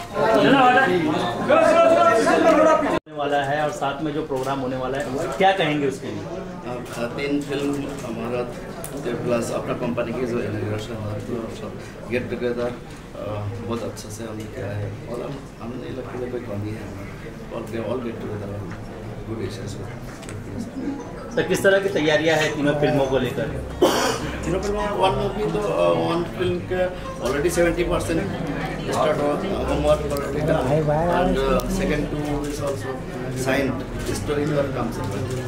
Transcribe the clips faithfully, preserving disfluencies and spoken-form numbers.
वाला है और साथ में जो प्रोग्राम होने वाला है क्या कहेंगे उसके लिए? तीन फिल्म हमारा प्लस अपना कंपनी की जो इनॉग्रेशन हमारा गेट टुगेदर बहुत अच्छा से हमने किया है और हम हम नहीं लगता कोई कमी है और all get together good issues. Sir किस तरह की तैयारियां हैं तीनों फिल्मों को लेकर? तीनों फिल्मों वन मूवी तो वन फिल्म के already seventy percent start homework already done and second two is also signed story पर काम चल रहा है।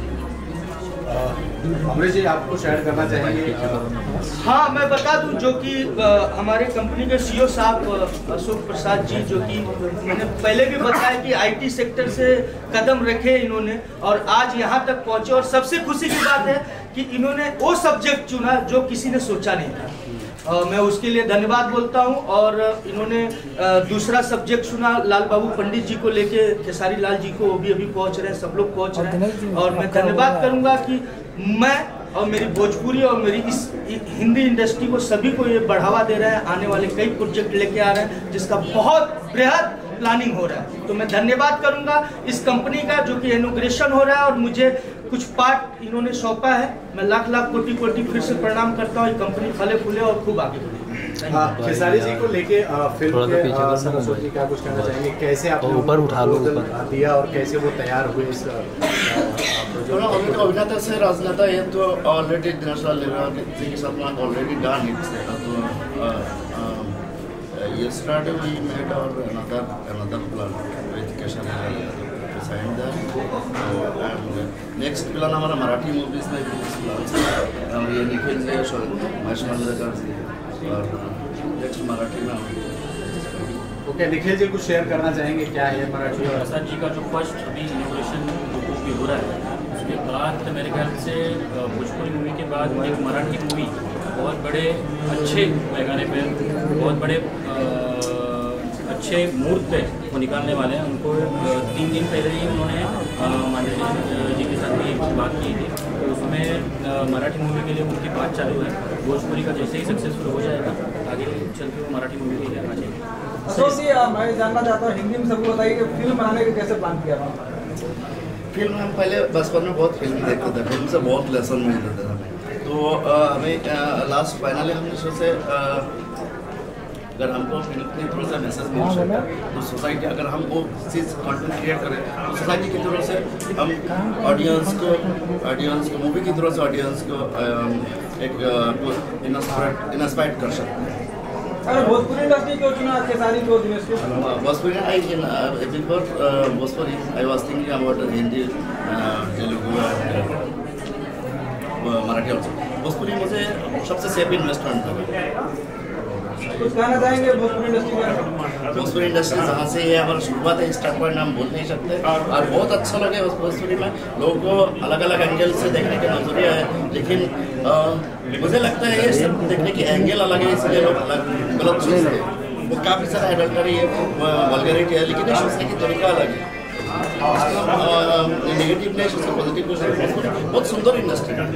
अमरीश जी आपको शेयर करना चाहेंगे? हाँ, मैं बता दूं जो कि हमारे कंपनी के सीईओ साहब अशोक प्रसाद जी, जो कि मैंने पहले भी बताया कि आईटी सेक्टर से कदम रखे इन्होंने और आज यहाँ तक पहुँचे और सबसे खुशी की बात है कि इन्होंने वो सब्जेक्ट चुना जो किसी ने सोचा नहीं था। Uh, मैं उसके लिए धन्यवाद बोलता हूं और इन्होंने uh, दूसरा सब्जेक्ट सुना लाल बाबू पंडित जी को लेके, खेसारी लाल जी को, वो भी अभी पहुंच रहे हैं, सब लोग पहुंच रहे हैं और मैं धन्यवाद करूंगा कि मैं और मेरी भोजपुरी और मेरी इस हिंदी इंडस्ट्री को सभी को ये बढ़ावा दे रहे हैं। आने वाले कई प्रोजेक्ट लेके आ रहे हैं जिसका बहुत बृहद प्लानिंग हो रहा है। तो मैं धन्यवाद करूंगा इस कंपनी का जो कि इनॉग्रेशन हो रहा है और मुझे कुछ पार्ट इन्होंने सौंपा है। मैं लाख लाख कोटि कोटि फिर से प्रणाम करता हूँ। ये कंपनी फले फूले और खूब आगे बढ़े। खेसारी जी को लेके फिल्म के सरस्वती जी क्या कुछ कहना चाहेंगे? कैसे आप ऊपर उठा लो दिया और कैसे वो तैयार हुए इस अभिनेता से राजनेता ये तो ऑलरेडी दिनेश लाल जी के साथ ऑलरेडी डन इट। तो yesterday we made our another another plan with Keshav signed that and next plan हमारा मराठी मूवीज में भी प्लान है। ये निखिल जी और महेश मांजरेकर जी और नेक्स्ट मराठी में। ओके, निखिल जी कुछ शेयर करना चाहेंगे क्या है मराठी? और प्रसाद जी का जो फर्स्ट अभी इनोग्रेशन भी हो रहा है उसके बाद मेरे ख्याल से भोजपुरी मूवी के बाद एक मराठी मूवी बहुत बड़े अच्छे पैमाने पे बहुत बड़े अच्छे मूड पे वो निकालने वाले हैं। उनको तीन दिन पहले ही उन्होंने मांजरेकर जी के साथ भी बात की थी, तो उसमें मराठी मूवी के लिए उनकी बात चालू है। भोजपुरी का जैसे ही सक्सेसफुल हो जाएगा आगे चल के वो मराठी मूवी के लिए आना चाहिए। अशोक जी, मैं जानना चाहता हूँ हिंदी में सबको बताइए कि फिल्म बनाने का कैसे प्लान किया था? फिल्म हम पहले बचपन में बहुत फिल्म देखते थे, फिल्म से बहुत लेसन मिलते थे हमें। तो हमें लास्ट फाइनली हमने सोचे अगर हमको फिल्म थोड़ा सा मैसेज मिल सकता है तो सोसाइटी अगर हम वो चीज़ कंटेंट क्रिएट करें तो सोसाइटी की तरफ से हम ऑडियंस को ऑडियंस को मूवी की तरफ से ऑडियंस को एक इंस्पायर कर सकते हैं। अरे भोजपुरी इंडस्ट्री क्यों चुना खेसारी को दिनेश को? Bhojpuri I in before Bhojpuri I was thinking about Hindi Telugu Marathi also. Bhojpuri मुझे सबसे सेफ इन्वेस्टमेंट लगा। कुछ कहना चाहेंगे भोजपुरी इंडस्ट्री में? भोजपुरी इंडस्ट्री जहाँ से ये हमारा शुरुआत है, स्टार्ट पॉइंट हम बोल नहीं सकते और बहुत अच्छा लगे उस भोजपुरी में। लोगों को अलग अलग एंगल से देखने का नजरिया है, लेकिन आ, मुझे लगता है ये सब देखने की एंगल अलग है, इसलिए लोग अलग गलत सोचते हैं। वो काफ़ी सारा एडल्टरी है, वल्गैरिटी है, लेकिन ये सोचने की तरीका अलग है। नेगेटिव नहीं सोचते, पॉजिटिव कुछ बहुत सुंदर इंडस्ट्री है।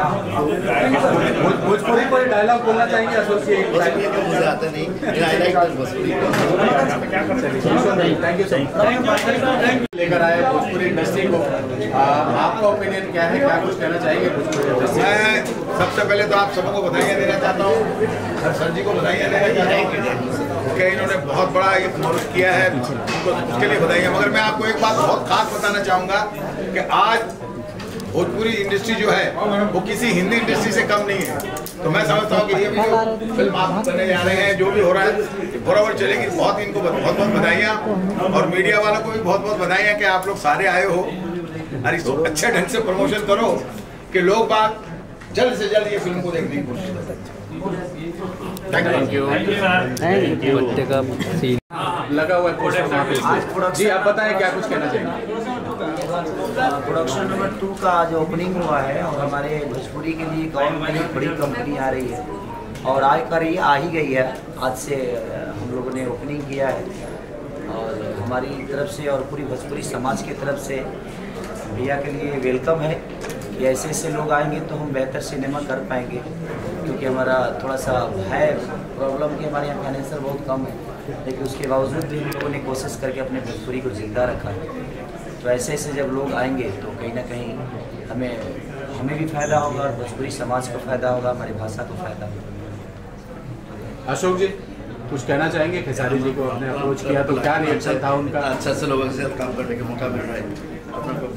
भोजपुरी कोई डायलॉग बोलना चाहेंगे अशोक जी? भोजपुरी का मुझे आता नहीं, I like Bhojpuri. Thank you sir. लेकर आए भोजपुरी इंडस्ट्री को, आपका ओपिनियन क्या है? क्या कुछ कहना चाहेंगे भोजपुरी इंडस्ट्री? मैं सबसे पहले तो आप सबको बधाइयाँ देना चाहता हूँ, सर जी को बधाइयाँ देना चाहता हूँ कि इन्होंने बहुत बड़ा ये प्रोजेक्ट किया है, उनको उसके लिए बधाइयाँ। मगर मैं आपको एक बात बहुत खास बताना चाहूँगा कि आज भोजपुरी इंडस्ट्री जो है वो किसी हिंदी इंडस्ट्री से कम नहीं है। तो मैं समझता हूँ कि ये भी जो फिल्म आप करने जा रहे हैं, जो भी हो रहा है बराबर चलेगी। बहुत इनको बहुत बहुत बधाइयाँ और मीडिया वालों को भी बहुत बहुत बधाइयाँ कि आप लोग सारे आए हो और इसको अच्छे ढंग से प्रमोशन करो कि लोग बात जल्द से जल्द ये फिल्म को देखने की कोशिश करें। Thank you. Thank you. लगा हुआ है जी, आप बताएं क्या कुछ कहना चाहेंगे? प्रोडक्शन नंबर टू का आज ओपनिंग हुआ है और हमारे भोजपुरी के लिए और बड़ी कंपनी आ रही है और आज कर रही आ ही गई है। आज से हम लोगों ने ओपनिंग किया है और हमारी तरफ से और पूरी भोजपुरी समाज की तरफ से भैया के लिए वेलकम है कि ऐसे ऐसे लोग आएंगे तो हम बेहतर सिनेमा कर पाएंगे, क्योंकि हमारा थोड़ा सा है प्रॉब्लम कि हमारे यहाँ फाइनेंसर बहुत कम है। लेकिन उसके बावजूद भी हम लोगों ने कोशिश करके अपने भोजपुरी को जिंदा रखा है। तो ऐसे ऐसे जब लोग आएंगे तो कहीं ना कहीं हमें हमें भी फ़ायदा होगा और भोजपुरी समाज को फ़ायदा होगा, हमारी भाषा को फ़ायदा होगा। अशोक जी कुछ कहना चाहेंगे? खेसारी जी को आपने अप्रोच किया तो क्या रिएक्शन था उनका? अच्छे अच्छे लोगों के साथ काम करने का मौका मिल रहा है, अपना को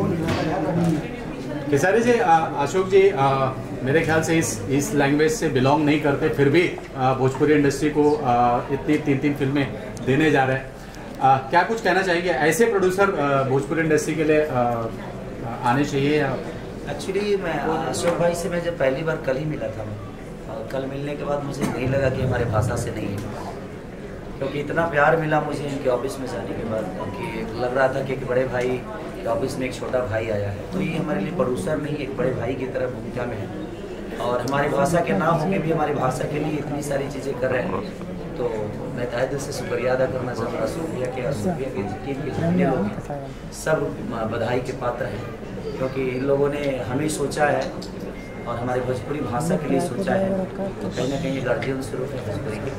बहुत खेसारी जी, अशोक जी आ, मेरे ख्याल से इस इस लैंग्वेज से बिलोंग नहीं करते, फिर भी आ, भोजपुरी इंडस्ट्री को आ, इतनी तीन तीन फिल्में देने जा रहे हैं। आ, क्या कुछ कहना चाहेंगे? ऐसे प्रोड्यूसर भोजपुरी इंडस्ट्री के लिए आ, आने चाहिए या? एक्चुअली मैं अशोक भाई से मैं जब पहली बार कल ही मिला था, मैं और कल मिलने के बाद मुझे नहीं लगा कि हमारे भाषा से नहीं है, क्योंकि इतना प्यार मिला मुझे इनके ऑफिस में जाने के बाद कि लग रहा था कि एक बड़े भाई के ऑफिस में एक छोटा भाई आया है। तो ये हमारे लिए प्रोड्यूसर नहीं, एक बड़े भाई की तरह भूमिका में है और हमारी भाषा के नाम होकर भी हमारी भाषा के लिए इतनी सारी चीज़ें कर रहे हैं। तो मैं तहे दिल से शुक्रिया अदा करना चाहूँगा सूफिया के और सूफिया के टीम के जितने लोग हैं, सब बधाई के पात्र हैं, क्योंकि इन लोगों ने हमें सोचा है और हमारी भोजपुरी भाषा के लिए सोचा है। तो कहीं ना कहीं गार्जियन स्वरूप है भोजपुरी के।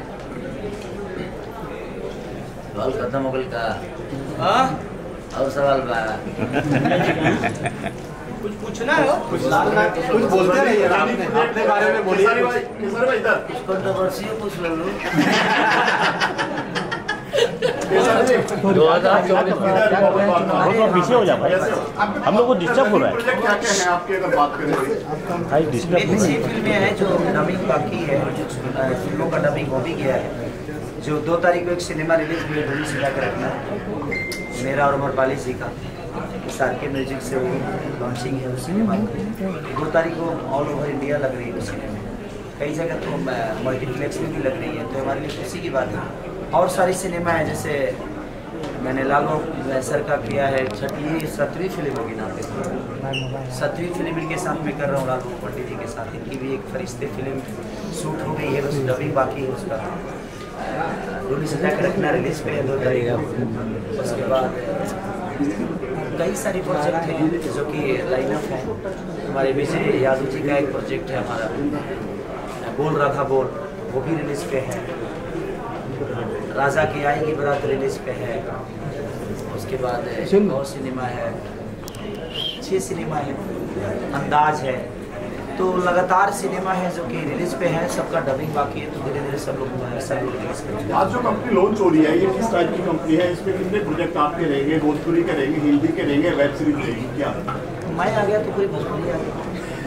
सवाल खत्म हो गल का और सवाल बा कुछ पूछना है? कुछ कुछ बोलते रहिए, आपने अपने बारे में बोलिए। कंट्रोवर्सी पूछ लो। दो हजार चौबीस में पीछे हो जा भाई, हम लोग को डिस्टर्ब हो रहा है। क्या क्या है आपकी अगर बात करें? भाई डिस्टर्ब मेरी छह फिल्में हैं जो डबिंग बाकी है, जो फिल्मों का डबिंग हो भी गया है। जो दो तारीख को एक सिनेमा रिलीज हुई है, ढूंढ सजा कर रखना, मेरा और अमरपाली जी का सार के म्यूजिक से वो लॉन्चिंग है उस सिनेमा की। दो तारीख को ऑल ओवर इंडिया लग रही है उस सिनेमा, कई जगह तो मल्टीप्लेक्स में भी लग रही है, तो हमारे लिए खुशी की बात है। और सारी सिनेमा है, जैसे मैंने लालो सर का किया है, छठी सत्रहवीं फिल्म होगी ना, सत्रहवीं फिल्म इनके साथ में कर रहा हूँ लालो पंडित जी के साथ। इनकी भी एक फरिश्ते फिल्म शूट हो गई है, बस डबिंग बाकी है उसका। ढूंढ सजा कर रखना रिलीज पे है दो तारीख को। उसके बाद कई सारी प्रोजेक्ट हैं जो कि लाइनअप है। हमारे विजय यादव जी का एक प्रोजेक्ट है हमारा, बोल रहा था बोल, वो भी रिलीज पे है। राजा की आएगी बारात रिलीज पे है। उसके बाद और सिनेमा है, छः सिनेमा है, अंदाज है। तो लगातार सिनेमा है जो कि रिलीज पे है, सबका डबिंग बाकी है। तो धीरे धीरे सब लोग सब लोग रिलीज करेंगे। आज जो कंपनी लॉन्च हो रही है, ये किस टाइप की कंपनी है? इसमें कितने प्रोजेक्ट आपके रहेंगे? भोजपुरी के रहेंगे, हिंदी के रहेंगे, वेब सीरीज रहेगी? क्या मैं आ गया तो पूरी भोजपुरी आ गई।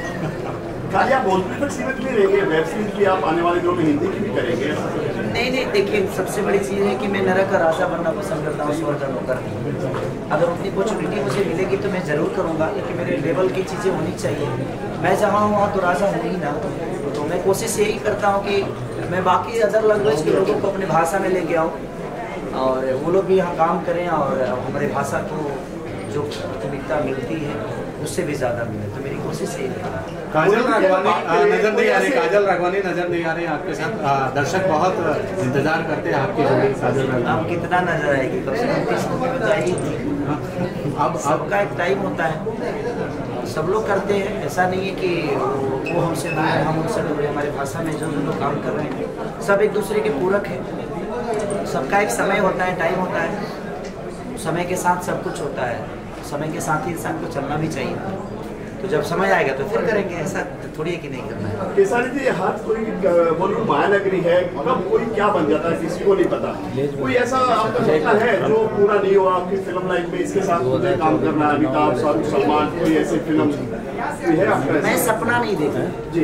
खाली आप भोजपुरी तक सीमित नहीं रहेंगे, वेब सीरीज भी आप आने वाले दिनों में हिंदी की भी करेंगे? नहीं नहीं, देखिए सबसे बड़ी चीज़ है कि मैं नरक का राजा बनना पसंद करता हूँ, स्वर्ग का नौकर नहीं। अगर उतनी अपॉर्चुनिटी मुझे मिलेगी तो मैं ज़रूर करूँगा, लेकिन मेरे लेवल की चीज़ें होनी चाहिए। मैं जहाँ हूँ वहाँ तो राजा हूँ ही ना। तो मैं कोशिश यही करता हूँ कि मैं बाकी अदर लैंग्वेज के लोगों को अपनी भाषा में लेके आऊँ और वो लोग भी यहाँ काम करें और हमारी भाषा को जो प्राथमिकता मिलती है उससे भी ज़्यादा मिले। तो मेरी कोशिश यही है। काजल राघवानी नजर नहीं आ रही, काजल राघवानी नजर नहीं आ रही आपके साथ। दर्शक बहुत इंतजार करते हैं आपकी जोड़ी काजल राघवानी। अब कितना नजर आएगी? कम से कम तीस मूवी में जाएगी। अब सबका एक टाइम होता है, सब लोग करते हैं। ऐसा नहीं है कि वो हमसे दूर है, हम उनसे दूर है। हमारी भाषा में जो जो लोग काम कर रहे हैं सब एक दूसरे के पूरक है। सबका एक समय होता है, टाइम होता है। समय के साथ सब कुछ होता है, समय के साथ ही इंसान को चलना भी चाहिए। तो जब समय आएगा तो फिर करेंगे, ऐसा थोड़ी है कि नहीं करना है। केसारी जी, हाथ कोई बॉलीवुड महानगरी है, कब कोई क्या बन जाता है किसी को नहीं पता। कोई ऐसा आपका सपना है जो पूरा नहीं हुआ आपकी फिल्म लाइफ में? इसके साथ मुझे काम करना है, अमिताभ, शाहरुख, सलमान, कोई ऐसी फिल्म है आपका? मैं सपना नहीं देखा जी,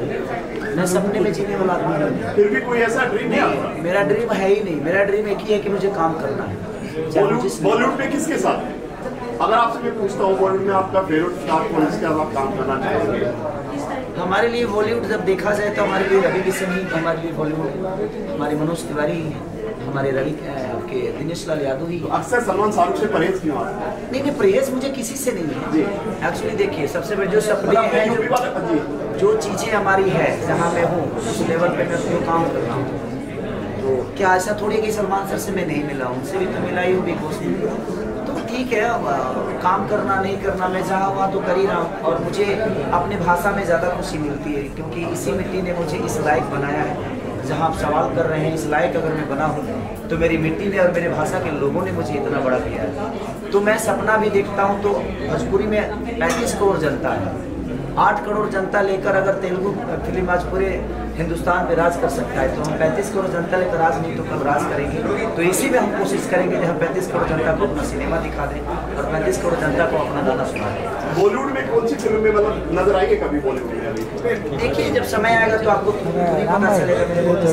मैं सपने में जीने वाला आदमी नहीं। फिर भी कोई ऐसा ड्रीम है आपका? मेरा ड्रीम है ही नहीं। मेरा ड्रीम एक ही है कि मुझे काम करना है। बॉलीवुड में किसके साथ? अगर आपसे मैं पूछता हूँ बॉलीवुड में आपका फेवरेट स्टार कौन, जिसके साथ आप काम करना चाहेंगे? हमारे लिए बॉलीवुड जब देखा जाए तो हमारे लिए रवि किशन ही, हमारे लिए बॉलीवुड हमारे मनोज तिवारी ही हैं, हमारे रवि के दिनेश लाल यादव ही। अक्सर सलमान शाहरुख से परहेज क्यों आता है? नहीं नहीं, परहेज मुझे किसी से नहीं है। एक्चुअली देखिए, सबसे बड़े जो सपने हैं, जो, जो चीज़ें हमारी है, जहाँ मैं हूँ उस लेवल पे मैं क्यों काम कर रहा हूँ। तो क्या ऐसा थोड़ी है कि सलमान सर से मैं नहीं मिला, उनसे भी तो मिला ही हूँ, बिग बॉस में। तो ठीक है, काम करना नहीं करना, मैं जहाँ हुआ तो कर ही रहा हूँ। और मुझे अपने भाषा में ज़्यादा खुशी मिलती है, क्योंकि इसी मिट्टी ने मुझे इस लायक बनाया है जहाँ आप सवाल कर रहे हैं इस लायक अगर मैं बना हूँ तो मेरी मिट्टी ने और मेरे भाषा के लोगों ने मुझे इतना बड़ा किया है। तो मैं सपना भी देखता हूँ तो भोजपुरी में पैंतीस करोड़ जनता है, आठ करोड़ जनता लेकर अगर तेलुगु फिल्म आज पूरे हिंदुस्तान पे राज कर सकता है तो हम पैंतीस करोड़ जनता लेकर राज नहीं तो कल राज करेंगे। तो इसी में हम कोशिश करेंगे कि हम पैंतीस करोड़ जनता को अपना सिनेमा दिखा दें और पैंतीस करोड़ जनता को अपना गाना सुना दें। बॉलीवुड में कौन सी फिल्म में मतलब नजर आएगी कभी बॉलीवुड में? देखिए जब समय आएगा तो आपको पूरी पता चलेगा।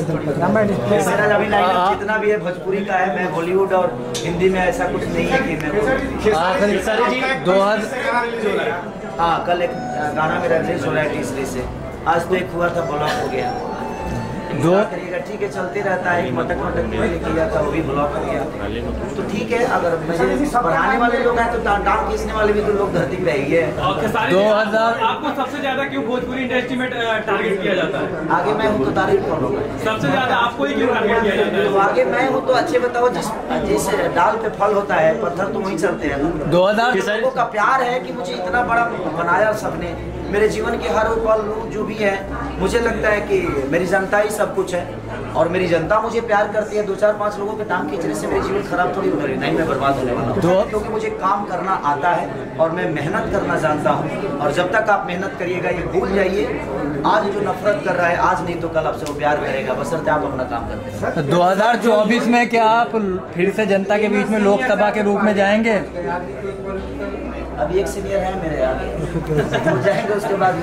मेरा अभी लाइन जितना भी है भोजपुरी का है, मैं बॉलीवुड और हिंदी में ऐसा कुछ नहीं है कि मैं दो हजार हाँ कल एक गाना मेरा रिलीज हो रहा है तीसरे से, आज तो एक हुआ था ब्लॉक हो गया। दो करिएगा ठीक है, चलते रहता है। एक मटक मटक भी लेके गया था वो भी ब्लॉक हो गया। तो ठीक है अगर मुझे बढ़ाने वाले लोग हैं तो टांग खींचने वाले भी तो लोग धरती पे ही है। दो हजार आपको सबसे ज्यादा क्यों भोजपुरी इंडस्ट्री में टारगेट किया जाता है? आगे मैं हूँ तो तारीफ कर लूँगा। सबसे ज्यादा आपको ही क्यों टारगेट किया जाता है? तो आगे मैं हूँ तो अच्छे बताओ, जिस जिस डाल पे फल होता है पत्थर तो वहीं चलते हैं। दो हजार लोगों का प्यार है कि मुझे इतना बड़ा बनाया सबने, मेरे जीवन के हर पल जो भी है मुझे लगता है कि मेरी जनता ही सब कुछ है और मेरी जनता मुझे प्यार करती है। दो चार पांच लोगों के टांग खींचने से मेरी जीवन खराब थोड़ी हो रही, नहीं मैं बर्बाद होने वाला हूँ, क्योंकि मुझे काम करना आता है और मैं मेहनत करना जानता हूँ। और जब तक आप मेहनत करिएगा ये भूल जाइए, आज जो नफरत कर रहा है आज नहीं तो कल आपसे वो प्यार करेगा, बशर्ते आप अपना काम करते हैं। दो हजार चौबीस में क्या आप फिर से जनता के बीच में लोकसभा के रूप में जाएंगे? अभी एक सीनियर है मेरे आगे जाएंगे उसके बाद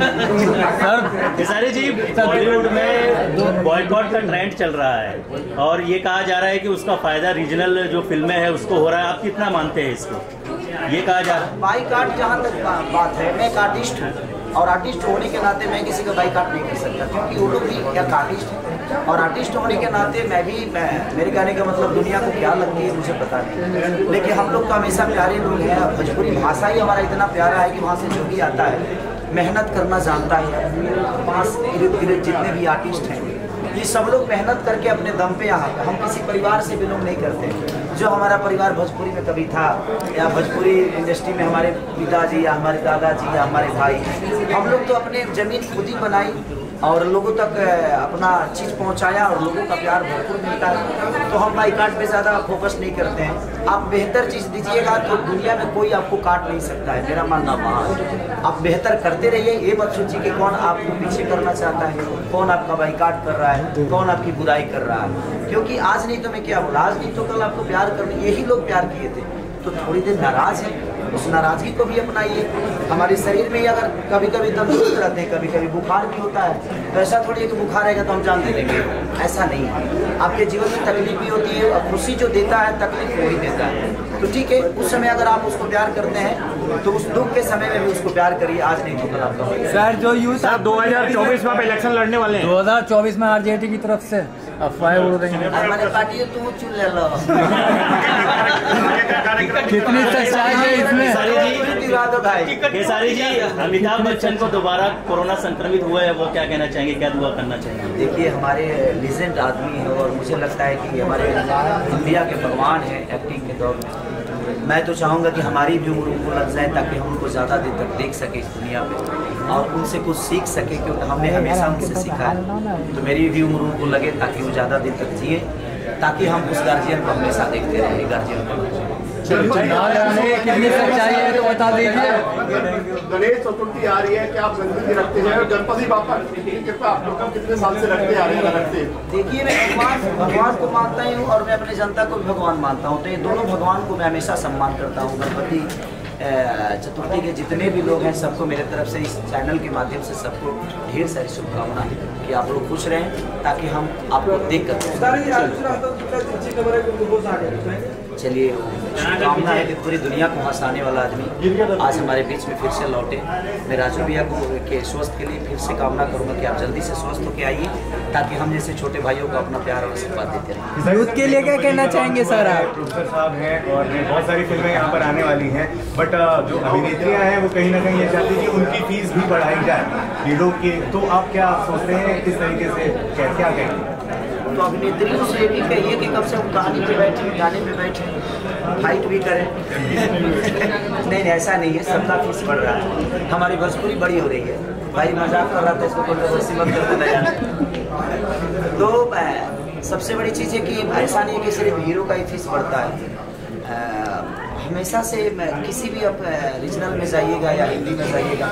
सर खेसारी जी, बॉलीवुड में बॉयकॉट का ट्रेंड चल रहा है और ये कहा जा रहा है कि उसका फायदा रीजनल जो फिल्में हैं उसको हो रहा है, आप कितना मानते हैं इसको? ये कहा जा रहा है बाईकाट जहाँ तक बात है, मैं एक आर्टिस्ट हूँ और आर्टिस्ट होने के नाते मैं किसी का बाईकाट नहीं कर सकता, क्योंकि वो लोग भी एक आर्टिस्ट है और आर्टिस्ट होने के नाते मैं भी मैं मेरे कहने का मतलब दुनिया को क्या लगती है मुझे पता नहीं, लेकिन हम लोग का हमेशा प्यारे लोग हैं। भोजपुरी भाषा ही हमारा इतना प्यारा है कि वहाँ से जो भी आता है मेहनत करना जानता है। पास इर्द गिर्द जितने भी आर्टिस्ट हैं ये सब लोग मेहनत करके अपने दम पे यहाँ, हम किसी परिवार से बिलोंग नहीं करते। जो हमारा परिवार भोजपुरी में कभी था या भोजपुरी इंडस्ट्री में हमारे पिताजी या हमारे दादाजी या हमारे भाई, हम लोग तो अपने जमीन खुद ही बनाई और लोगों तक अपना चीज़ पहुंचाया और लोगों का प्यार भरपूर मिलता है। तो हम बाईकाट पे ज़्यादा फोकस नहीं करते हैं। आप बेहतर चीज़ दीजिएगा तो दुनिया में कोई आपको काट नहीं सकता है, मेरा मानना वहाँ है। आप बेहतर करते रहिए, ये मत सोचिए कि कौन आपको पीछे करना चाहता है, कौन आपका बाईकाट कर रहा है, कौन आपकी बुराई कर रहा है। क्योंकि आज नहीं तो मैं क्या बोला, आज नहीं तो कल आपको प्यार करने यही लोग प्यार किए थे, तो थोड़ी देर नाराज है उस नाराजगी को भी अपनाइए। हमारे शरीर में ही अगर कभी कभी तंदुरुस्त रहते हैं, कभी कभी बुखार भी होता है, तो ऐसा थोड़ी है कि बुखार रहेगा तो हम जान दे देंगे, ऐसा नहीं है। आपके जीवन में तकलीफ भी होती है और खुशी जो देता है तकलीफ वो ही देता है। तो ठीक है, उस समय अगर आप उसको प्यार करते हैं तो उस दुख के समय में भी उसको प्यार करिए, आज नहीं तो कल आपका। सर जो यूँ सर दो हजार चौबीस में आप इलेक्शन लड़ने वाले हैं, दो हजार चौबीस में आरजेडी की तरफ से अफवाहें उड़ रही हैं, हमारे पार्टी तू चुन ले लो। कितनी सच्चाई है इसमें? केसारी जी, अमिताभ बच्चन को दोबारा कोरोना संक्रमित हुआ है, वो क्या कहना चाहेंगे, क्या दुआ करना चाहेंगे? देखिए हमारे लीजेंड आदमी है और मुझे लगता है कि हमारे इंडिया के भगवान हैं एक्टिंग के दौर में। मैं तो चाहूँगा कि हमारी भी उम्र उनको लग जाए ताकि हम उनको ज़्यादा देर तक देख सके इस दुनिया में और उनसे कुछ सीख सके, क्योंकि हमने हमेशा उनसे सीखा है। तो मेरी भी उम्र उनको लगे ताकि वो ज़्यादा देर तक जिए, ताकि हम उस गार्जियन को हमेशा देखते रहें, गार्जियन को। कितनी सच्चाई है तो बता दीजिए। गणेश चतुर्थी आ रही है, क्या आप गणपति रखते हैं और गणपति बापा कृपा आप लोग कितने साल से रखते आ रहे हैं? रखते देखिए मैं भगवान भगवान को मानता ही हूँ और मैं अपनी जनता को भी भगवान मानता हूँ, तो ये दोनों भगवान को मैं हमेशा सम्मान करता हूँ। गणपति चतुर्थी के जितने भी लोग हैं सबको मेरे तरफ से इस चैनल के माध्यम से सबको ढेर सारी शुभकामनाएं कि आप लोग खुश रहें ताकि हम आपको देख कर। चलिए, शुभकामना है कि पूरी दुनिया को हंसाने वाला आदमी आज हमारे बीच में फिर से लौटे। मैं राजू भैया को के स्वस्थ के लिए फिर से कामना करूँगा कि आप जल्दी से स्वस्थ होकर आइए ताकि हम जैसे छोटे भाइयों को अपना प्यार और आशीर्वाद देते रहें। यूथ के लिए क्या कहना चाहेंगे सर आप? प्रोफेसर साहब हैं और बहुत सारी फिल्में यहाँ पर आने वाली हैं, बट जो अभिनेत्रियाँ हैं वो कहीं ना कहीं ये चाहती हैं कि उनकी फीस भी बढ़ाई जाए हीरो की, तो आप क्या सोचते हैं, किस तरीके से क्या क्या कहेंगे? तो अभिनेत्रियों से भी कहिए कि कम से कम कहानी पे बैठे, गाने पे बैठे, फाइट भी करें। नहीं ऐसा नहीं है, सबका फीस बढ़ रहा है, हमारी भोजपुरी बड़ी हो रही है। भाई मजाक कर रहा था, इसको कंट्रोवर्सी मत कर देना यार। तो सबसे बड़ी चीज़ है कि ऐसा नहीं है कि सिर्फ हीरो का ही फीस बढ़ता है। आ, हमेशा से किसी भी आप रीजनल में जाइएगा या हिंदी में जाइएगा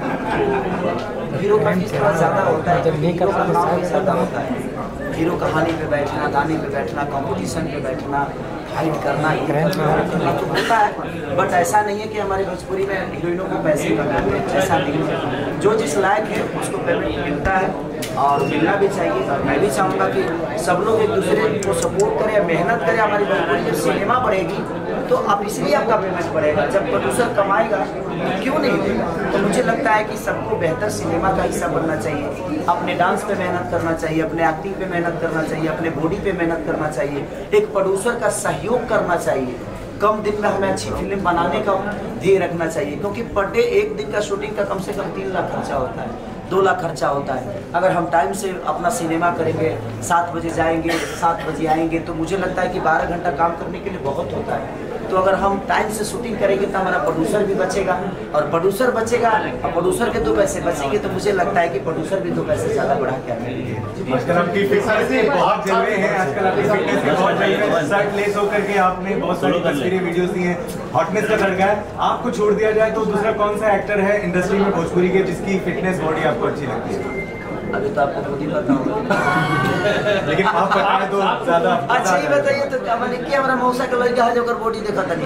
तो हीरो का फीस थोड़ा ज़्यादा होता है, जब हीरो का नाम भी ज़्यादा होता है। हीरो कहानी पे बैठना, गाने पे बैठना, कंपटीशन पे बैठना, फाइट करना, ये करना तो होता है, बट ऐसा नहीं है कि हमारे भोजपुरी में हीरोइनों को पैसे कमाते हैं, ऐसा नहीं है। जो जिस लायक है उसको पेमेंट मिलता है और मिलना भी चाहिए। और मैं भी चाहूँगा कि सब लोग एक दूसरे को सपोर्ट करें, मेहनत करें। हमारी भोजपुरी जब सिनेमा बढ़ेगी तो अब इसलिए आपका पेमेंट बढ़ेगा। जब प्रोड्यूसर कमाएगा तो क्यों नहीं देगा? तो मुझे लगता है कि सबको बेहतर सिनेमा का हिस्सा बनना चाहिए। अपने डांस पे मेहनत करना चाहिए, अपने एक्टिंग पे मेहनत करना चाहिए, अपने बॉडी पे मेहनत करना चाहिए, एक प्रोड्यूसर का सहयोग करना चाहिए। कम दिन में हमें अच्छी फिल्म बनाने का ध्येय रखना चाहिए, क्योंकि पर डे एक दिन का शूटिंग का कम से कम तीन लाख खर्चा होता है, दो लाख खर्चा होता है। अगर हम टाइम से अपना सिनेमा करेंगे, सात बजे जाएंगे, सात बजे आएंगे, तो मुझे लगता है कि बारह घंटा काम करने के लिए बहुत होता है। तो अगर हम टाइम से शूटिंग करेंगे तो हमारा प्रोड्यूसर भी बचेगा, और प्रोड्यूसर बचेगा और प्रोड्यूसर के दो पैसे बचेंगे, तो मुझे लगता है कि प्रोड्यूसर भी दो पैसे ज़्यादा बढ़ा के आएंगे। आजकल आपकी फिटनेस बहुत चल रहे हैं, आजकल आपकी फिटनेस के बहुत चल रहे हैं। शर्ट लेस होकर के आपने बहुत सारी तस्वीरें, वीडियोस दी हैं, हॉटनेस का लड़का है। आपको छोड़ दिया जाए तो दूसरा कौन सा एक्टर है इंडस्ट्री में भोजपुरी के जिसकी फिटनेस बॉडी आपको अच्छी लगती है? अभी तो आपको खुद ही बताऊंगा लेकिन आप बताएं तो ज्यादा अच्छा ये बताइए तो क्या मैंने क्या हमारा मौसा का लड़का है जो कर बॉडी देखा था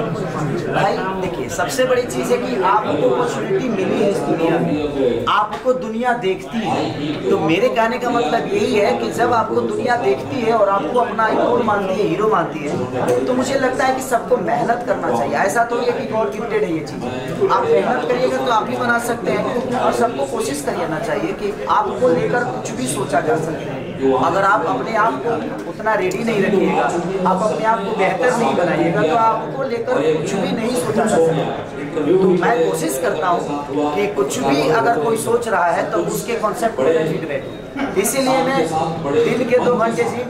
नहीं भाई। देखिए सबसे बड़ी चीज है कि आपको अपॉर्चुनिटी मिली है इस दुनिया में, आपको दुनिया देखती है। तो मेरे कहने का मतलब यही है कि जब आपको दुनिया देखती है और आपको अपना आइकॉन मानती है, हीरो मानती है, तो मुझे लगता है कि सबको मेहनत करना चाहिए। ऐसा तो ये कि गॉड गिफ्टेड है ये चीज, आप मेहनत करिएगा तो आप भी बना सकते हैं। और सबको कोशिश करना चाहिए कि आप को लेकर कुछ भी सोचा जा सकता है। अगर आप अपने आप को उतना रेडी नहीं रखिएगा, आप अपने आप को बेहतर नहीं बनाइएगा, तो आपको लेकर कुछ भी नहीं सोचा जा सकता। तो मैं कोशिश करता हूँ कि कुछ भी अगर कोई सोच रहा है तो उसके कॉन्सेप्ट में फिट बैठे। इसीलिए मैं दिन के दो घंटे जी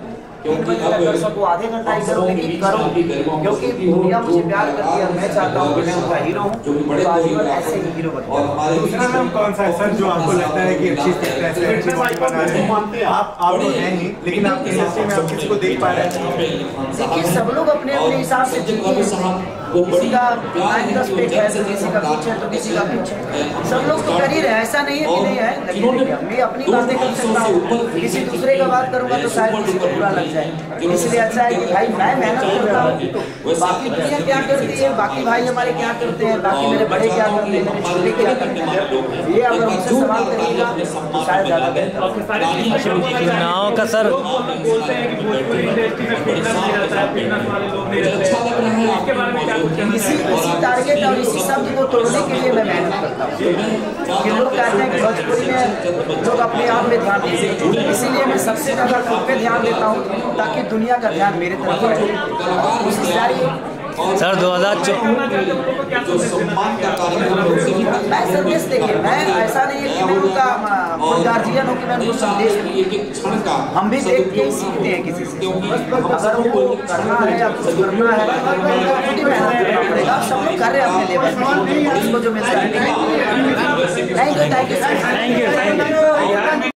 तीन बजे तक कर सकूँ, आधे घंटा ही करूँ, लेकिन करूँ क्योंकि दुनिया मुझे प्यार करती है और मैं चाहता हूँ कि मैं उनका हीरो हूँ, तो आजीवन ऐसे ही हीरो बनूँ। दूसरा नाम कौन सा है सर जो आपको लगता है कि अच्छी फिटनेस है, अच्छी बॉडी बना रहे हैं? आप आप तो हैं ही, लेकिन आपकी इंडस्ट्री में आप किसी को देख पा रहे हैं? देखिए सब लोग अपने अपने हिसाब से जीते हैं। किसी का नाइन दस पेट है तो किसी का कुछ है तो किसी का कुछ है, सब लोग तो कर ही रहे हैं, ऐसा नहीं है कि नहीं है। लेकिन मैं अपनी बातें कर सकता हूँ, किसी दूसरे का बात करूँगा तो शायद किसी को बुरा लग जाए। इसलिए अच्छा है कि भाई मैं मेहनत करता हूँ, बाकी दुनिया क्या करती है, बाकी भाई हमारे क्या करते हैं, बाकी मेरे बड़े क्या करते हैं, मेरे छोटे क्या करते हैं, ये अगर उनसे सवाल करिएगा तो शायद ज़्यादा बेहतर। नाव का सर बोलते हैं कि भोजपुरी इंडस्ट्री में फिटनेस नहीं रहता है, फिटनेस वाले लोग नहीं रहते हैं, इसके बारे में क्या कुछ कहना इसी इसी टारगेट और इसी शब्द को तोड़ने के लिए मैं मेहनत करता हूँ। कि लोग कहते हैं कि भोजपुरी में लोग अपने आप में ध्यान देते हैं, इसीलिए मैं सबसे ज़्यादा खुद पे ध्यान देता हूँ ताकि दुनिया का ध्यान मेरे तरफ रहे। कोशिश जारी सर दो हजार मैं संदेश देखिए, मैं ऐसा नहीं है कि मैं उनका गार्जियन हूँ कि मैं उनको संदेश दूँ। हम भी देख के ही सीखते हैं किसी से। अगर उनको करना है या कुछ करना है तो खुद ही मेहनत करना पड़ेगा। सब लोग कर रहे हैं अपने लेवल में, उसको जो मिलता है। Thank you thank you thank you.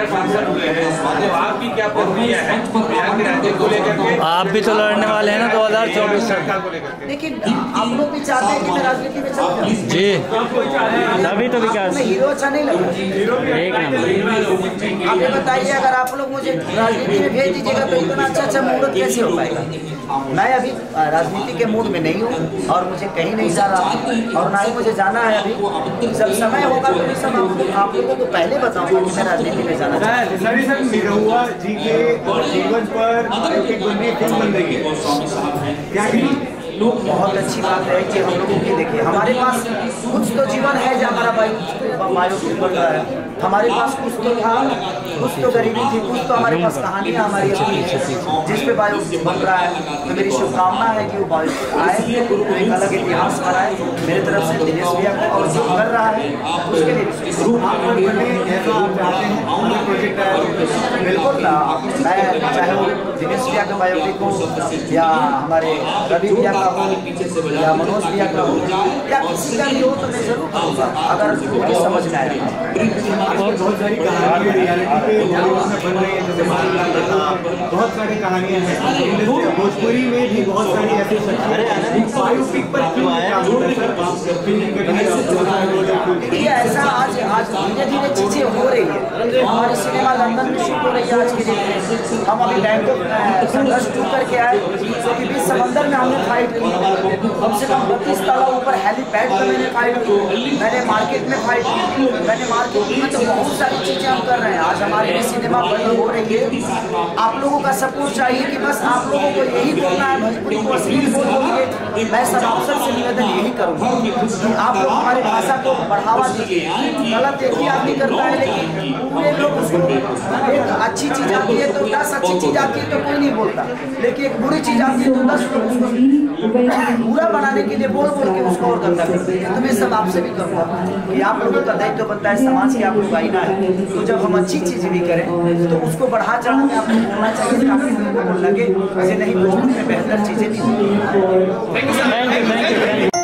आपकी क्या प्रक्रिया है बिहार के राज्य को लेकर के? आप भी तो लड़ने वाले हैं ना दो हजार चौबीस तक। लेकिन आप लोग भी चाहते हैं कि मैं राजनीति में चल जाऊं जी, तभी तो विकास हीरो अच्छा नहीं लगा। एक नंबर। आप ये बताइए, अगर आप लोग मुझे राजनीति में भेज दीजिएगा तो इतना अच्छा अच्छा मुहूर्त कैसे हो पाएगा? मैं अभी राजनीति के मूड में नहीं हूँ और मुझे कहीं नहीं जा रहा और ना ही मुझे जाना है। अभी जब समय होगा तो ये सब आप लोगों को पहले बताऊंगा कि मैं राजनीति में जाना चाहता हूँ। सर सर निरहुआ जी के जीवन पर एक फिल्म बन रही है, क्या कहेंगे? बहुत अच्छी बात है कि हम लोगों की देखिए, हमारे पास कुछ तो जीवन है जो हमारा बायो बायोपिक बन रहा है, हमारे पास कुछ तो था कुछ तो गरीबी थी, कुछ तो हमारे पास कहानियाँ हमारी अपनी है जिस पे बायो बन रहा है। तो मेरी शुभकामना है कि वो बायो आए तो एक अलग इतिहास बनाए मेरे तरफ से दिनेश भैया को, और जो कर रहा है उसके लिए बिल्कुल ना। मैं चाहे वो दिनेश भैया का बायोपिक हो या हमारे रवि भैया का हो या मनोज भैया का हो या किसी का भी हो तो मैं जरूर करूँगा अगर मुझे समझ में आएगा। बहुत सारी कहानियाँ रियलिटी पे बन रही है, जैसे बहुत सारी कहानियाँ हैं भोजपुरी में भी, बहुत सारी ऐसी बायोपिक पर क्यों आया? ये ऐसा आज आज धीरे धीरे चीजें हो रही है। हमारी सिनेमा लंदन में शूट हो रही है आज के दिन। हम अभी बैंकॉक संघर्ष टू करके आए, जो कि बीच समंदर में हमने फाइट की। कम से कम बत्तीस ताला ऊपर हेलीपैड पर मैंने फाइट की, मैंने मार्केट में फाइट की, मैंने मार्केट में तो बहुत सारी चीजें हम कर रहे हैं। आज हमारी भी सिनेमा बड़ी हो रही है। आप लोगों का सपोर्ट चाहिए कि बस आप लोगों को यही बोलना है, भोजपुरी को असली बोलिए। मैं सब अवसर से निवेदन यही करूँगा कि आप लोग हमारी भाषा को बढ़ावा दीजिए। गलत एक ही आदमी करता है, लेकिन पूरे लोग उसको एक अच्छी चीज आती है तो दस अच्छी चीज आती है तो कोई नहीं बोलता, लेकिन एक बुरी चीज आती है तो दस लोग उसको बुरा बनाने के लिए बोल बोल के उसको और गंदा करते हैं। तो मैं सब आपसे भी करूँगा कि आप लोगों का दायित्व बनता है, समाज के आप लोग आईना है। तो जब हम अच्छी चीज भी करें तो उसको बढ़ा चढ़ा के आपको बोलना चाहिए ताकि लोगों को लगे ऐसे नहीं, भोजपुरी में बेहतर चीजें नहीं।